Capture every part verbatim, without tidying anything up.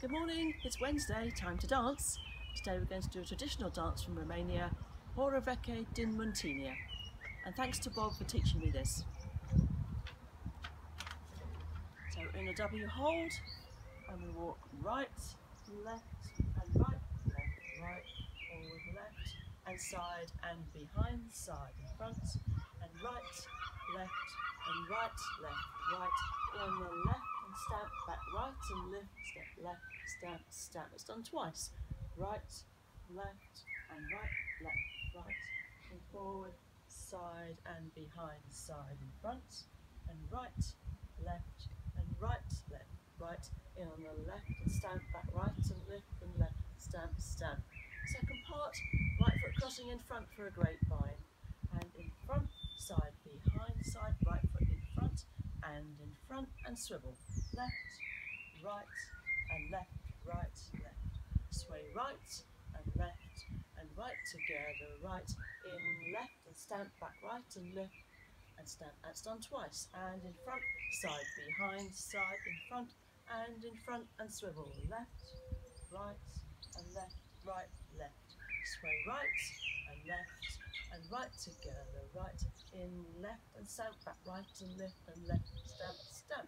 Good morning, it's Wednesday, time to dance. Today we're going to do a traditional dance from Romania, Hora Veche din Muntenia. And thanks to Bob for teaching me this. So in a W hold, and we walk right, left and right, left, right, forward, left and side and behind, side and front, and right, left and right, left, right, on the left and stamp, back right and lift, step left, stamp, stamp. It's done twice. Right, left and right, left, right, and forward, side and behind, side and front, and right, left and right, left, right, in on the left and stamp, back right and lift and left, stamp, stamp. Second part, right foot crossing in front for a grapevine, and in front, side, behind, side, right foot in front, and in front and swivel, left, right, and left, right, left, sway right and left and right together, right, in, left and stamp, back right and lift and stamp. That's done twice, and in front, side, behind, side, in front, and in front and swivel, left, right, and left, right, left, sway right and left and right together, right, in, left and stamp, back right and lift and left, stamp, stamp.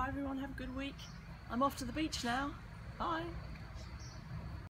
Bye everyone, have a good week. I'm off to the beach now. Bye.